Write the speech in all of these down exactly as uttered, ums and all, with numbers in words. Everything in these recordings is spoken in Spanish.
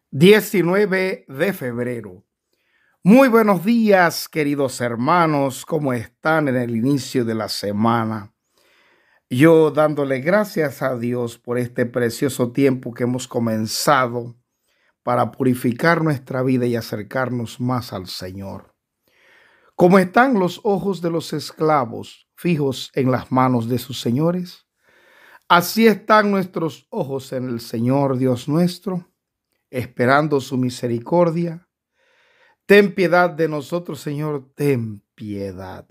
diecinueve de febrero. Muy buenos días, queridos hermanos, ¿cómo están en el inicio de la semana? Yo dándole gracias a Dios por este precioso tiempo que hemos comenzado para purificar nuestra vida y acercarnos más al Señor. ¿Cómo están los ojos de los esclavos fijos en las manos de sus señores? Así están nuestros ojos en el Señor Dios nuestro, esperando su misericordia. Ten piedad de nosotros, Señor, ten piedad.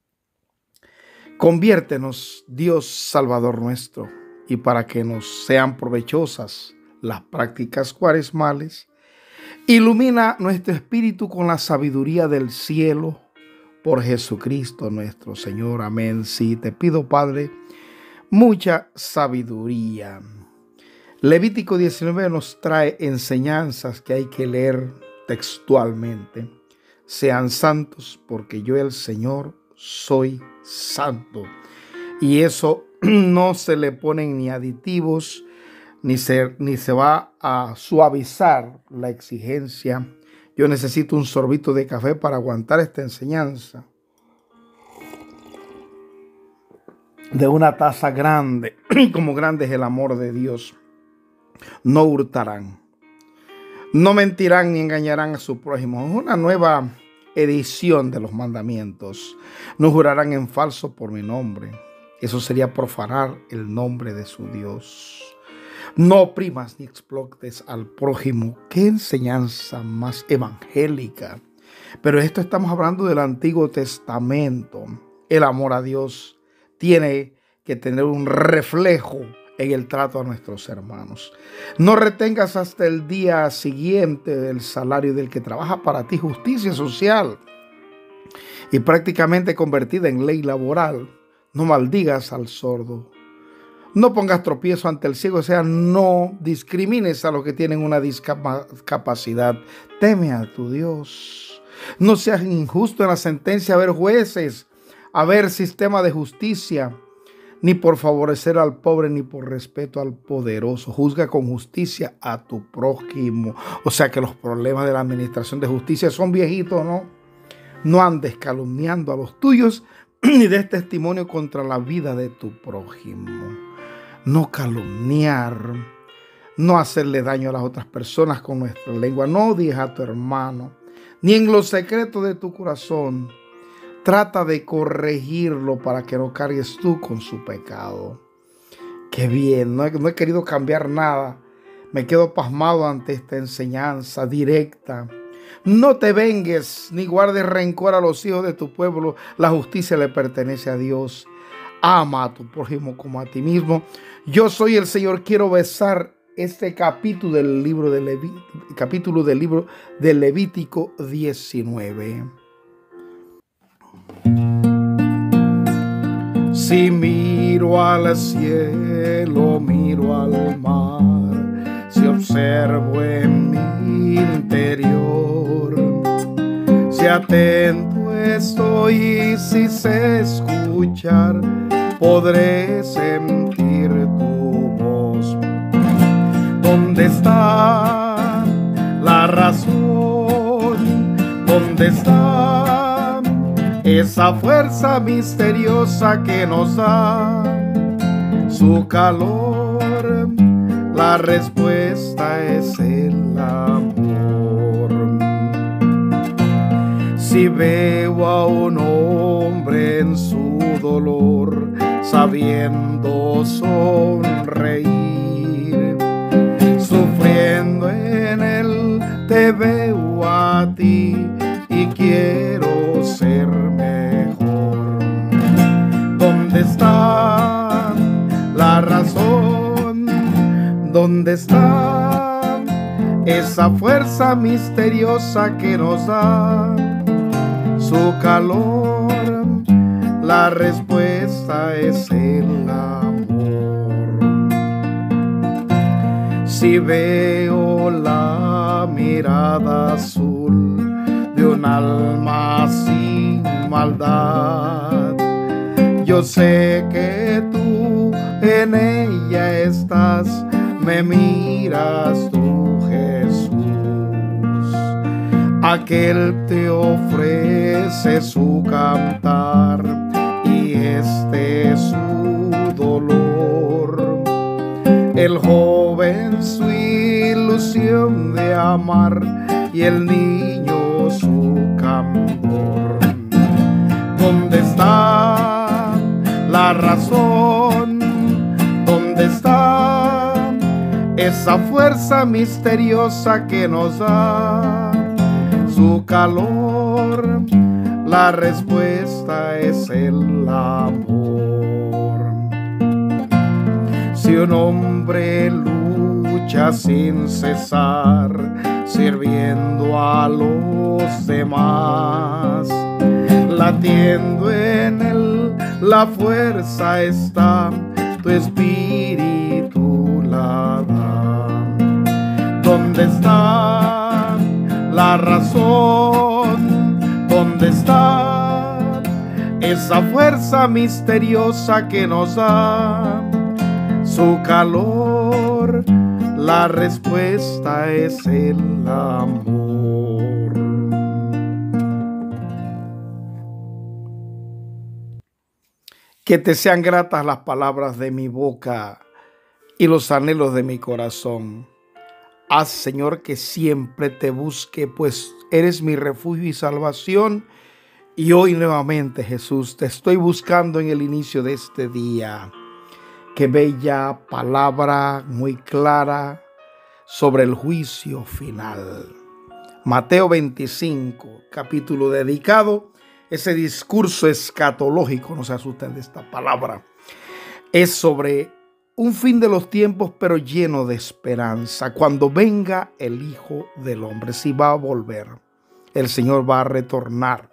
Conviértenos, Dios Salvador nuestro, y para que nos sean provechosas las prácticas cuaresmales, ilumina nuestro espíritu con la sabiduría del cielo, por Jesucristo nuestro Señor. Amén. Sí, te pido, Padre, mucha sabiduría. Levítico diecinueve nos trae enseñanzas que hay que leer textualmente. Sean santos porque yo, el Señor, soy santo. Y eso no se le ponen ni aditivos, ni se, ni se va a suavizar la exigencia. Yo necesito un sorbito de café para aguantar esta enseñanza. De una taza grande, como grande es el amor de Dios. No hurtarán, no mentirán ni engañarán a su prójimo. Es una nueva edición de los mandamientos. No jurarán en falso por mi nombre. Eso sería profanar el nombre de su Dios. No oprimas ni explotes al prójimo. Qué enseñanza más evangélica. Pero esto estamos hablando del Antiguo Testamento. El amor a Dios tiene que tener un reflejo en el trato a nuestros hermanos. No retengas hasta el día siguiente el salario del que trabaja para ti, justicia social y prácticamente convertida en ley laboral. No maldigas al sordo. No pongas tropiezo ante el ciego, o sea, no discrimines a los que tienen una discapacidad. Teme a tu Dios. No seas injusto en la sentencia, a ver jueces, a ver sistema de justicia, ni por favorecer al pobre, ni por respeto al poderoso. Juzga con justicia a tu prójimo. O sea que los problemas de la administración de justicia son viejitos, ¿no? No andes calumniando a los tuyos, ni des testimonio contra la vida de tu prójimo. No calumniar, no hacerle daño a las otras personas con nuestra lengua. No odies a tu hermano, ni en los secretos de tu corazón. Trata de corregirlo para que no cargues tú con su pecado. Qué bien, no he, no he querido cambiar nada. Me quedo pasmado ante esta enseñanza directa. No te vengues ni guardes rencor a los hijos de tu pueblo. La justicia le pertenece a Dios. Ama a tu prójimo como a ti mismo. Yo soy el Señor. Quiero besar este capítulo del libro de Leví, capítulo del libro de Levítico diecinueve. Si miro al cielo, miro al mar, si observo en mi interior, si atento estoy y si sé escuchar, podré sentir tu voz. ¿Dónde está la razón? ¿Dónde está esa fuerza misteriosa que nos da su calor? La respuesta es el amor. Si veo a un hombre en su dolor, sabiendo sonreír, sufriendo en él, te veo a ti y quiero ser mejor. ¿Dónde está la razón? ¿Dónde está esa fuerza misteriosa que nos da su calor? La respuesta es el amor. Si veo la mirada azul de un alma sin maldad, yo sé que tú en ella estás, me miras tú, Jesús. aquel te ofrece su cantar y este es su dolor. El joven su ilusión de amar y el niño su candor. ¿Dónde está la razón? ¿Dónde está esa fuerza misteriosa que nos da su calor? La respuesta es el amor. Si un hombre lucha sin cesar, sirviendo a los demás, latiendo en él la fuerza está, tu espíritu la da. ¿Dónde está la razón? ¿Dónde está esa fuerza misteriosa que nos da su calor? La respuesta es el amor. Que te sean gratas las palabras de mi boca y los anhelos de mi corazón. Haz, Señor, que siempre te busque, pues eres mi refugio y salvación. Y hoy nuevamente, Jesús, te estoy buscando en el inicio de este día. Qué bella palabra, muy clara, sobre el juicio final. Mateo veinticinco, capítulo dedicado, ese discurso escatológico, no se asusten de esta palabra, es sobre un fin de los tiempos, pero lleno de esperanza, cuando venga el Hijo del Hombre. Si va a volver, el Señor va a retornar,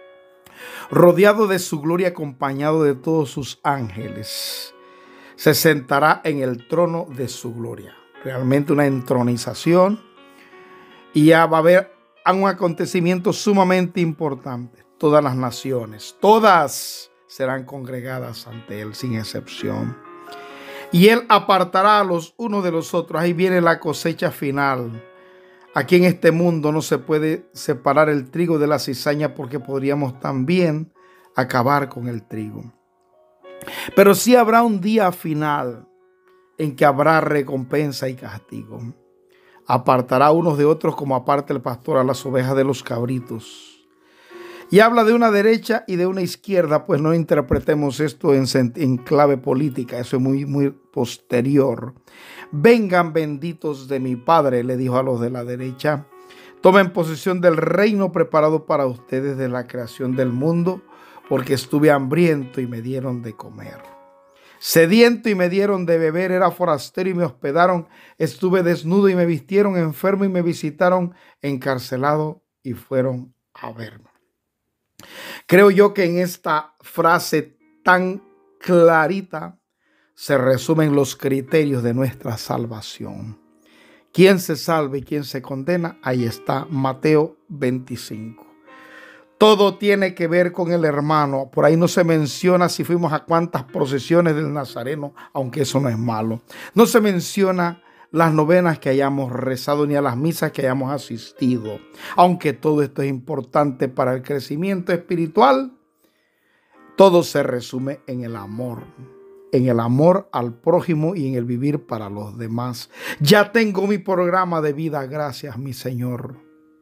rodeado de su gloria, acompañado de todos sus ángeles. Se sentará en el trono de su gloria. Realmente una entronización. Y ya va a haber un acontecimiento sumamente importante. Todas las naciones, todas serán congregadas ante él sin excepción. Y él apartará a los unos de los otros. Ahí viene la cosecha final. Aquí en este mundo no se puede separar el trigo de la cizaña, porque podríamos también acabar con el trigo. Pero sí habrá un día final en que habrá recompensa y castigo. Apartará unos de otros como aparta el pastor a las ovejas de los cabritos. Y habla de una derecha y de una izquierda, pues no interpretemos esto en, en clave política, eso es muy, muy posterior. Vengan benditos de mi Padre, le dijo a los de la derecha. Tomen posesión del reino preparado para ustedes de la creación del mundo, porque estuve hambriento y me dieron de comer. Sediento y me dieron de beber, era forastero y me hospedaron, estuve desnudo y me vistieron, enfermo y me visitaron, encarcelado y fueron a verme. Creo yo que en esta frase tan clarita se resumen los criterios de nuestra salvación. ¿Quién se salva y quién se condena? Ahí está Mateo veinticinco. Todo tiene que ver con el hermano. Por ahí no se menciona si fuimos a cuántas procesiones del Nazareno, aunque eso no es malo. No se menciona las novenas que hayamos rezado ni a las misas que hayamos asistido. Aunque todo esto es importante para el crecimiento espiritual, todo se resume en el amor. En el amor al prójimo y en el vivir para los demás. Ya tengo mi programa de vida, gracias mi Señor.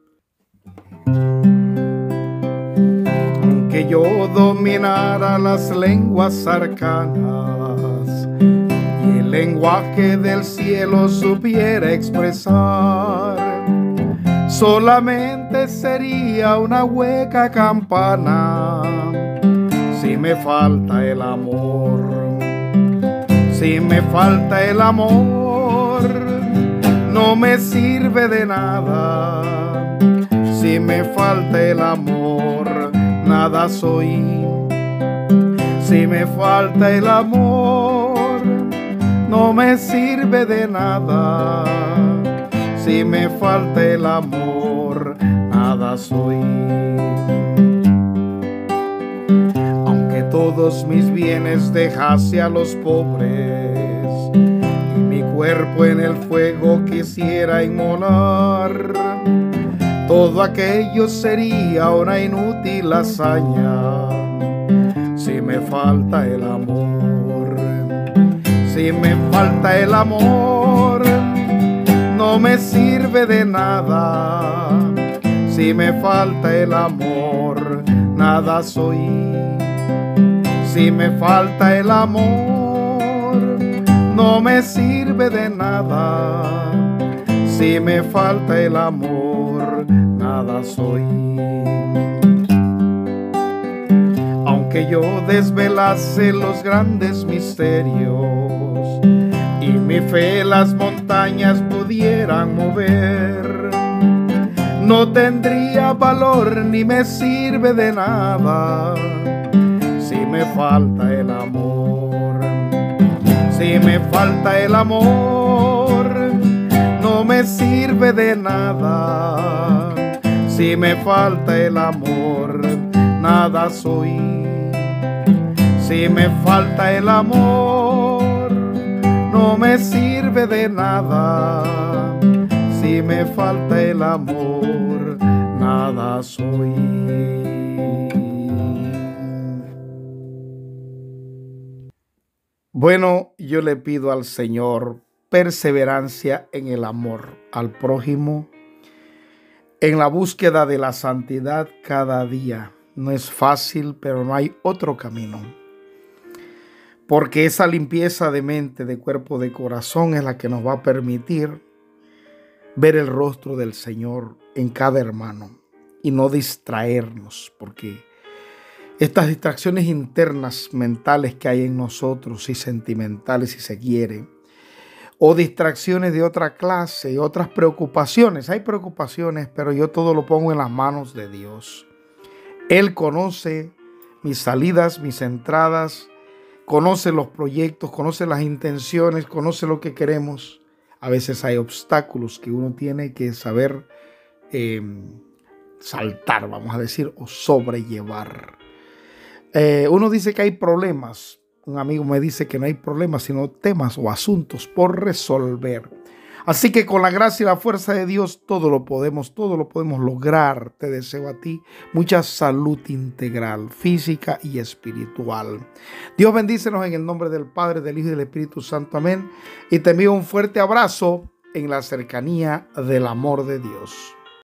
Que yo dominara las lenguas arcanas y el lenguaje del cielo supiera expresar, solamente sería una hueca campana si me falta el amor. Si me falta el amor, no me sirve de nada. Si me falta el amor, nada soy. Si me falta el amor, no me sirve de nada. Si me falta el amor, nada soy. Aunque todos mis bienes dejase a los pobres y mi cuerpo en el fuego quisiera inmolar, todo aquello sería una inútil hazaña. Si me falta el amor, si me falta el amor, no me sirve de nada. Si me falta el amor, nada soy. Si me falta el amor, no me sirve de nada. Si me falta el amor, nada soy. Aunque yo desvelase los grandes misterios y mi fe las montañas pudieran mover, no tendría valor ni me sirve de nada. Si me falta el amor, si me falta el amor, no me sirve de nada. Si me falta el amor, nada soy. Si me falta el amor, no me sirve de nada. Si me falta el amor, nada soy. Bueno, yo le pido al Señor perseverancia en el amor al prójimo, en la búsqueda de la santidad cada día. No es fácil, pero no hay otro camino. Porque esa limpieza de mente, de cuerpo, de corazón es la que nos va a permitir ver el rostro del Señor en cada hermano y no distraernos, porque estas distracciones internas mentales que hay en nosotros y sentimentales, si se quiere, o distracciones de otra clase y otras preocupaciones. Hay preocupaciones, pero yo todo lo pongo en las manos de Dios. Él conoce mis salidas, mis entradas, conoce los proyectos, conoce las intenciones, conoce lo que queremos. A veces hay obstáculos que uno tiene que saber eh, saltar, vamos a decir, o sobrellevar. Eh, uno dice que hay problemas. Un amigo me dice que no hay problemas, sino temas o asuntos por resolver. Así que con la gracia y la fuerza de Dios todo lo podemos, todo lo podemos lograr. Te deseo a ti mucha salud integral, física y espiritual. Dios bendícenos en el nombre del Padre, del Hijo y del Espíritu Santo. Amén. Y te envío un fuerte abrazo en la cercanía del amor de Dios.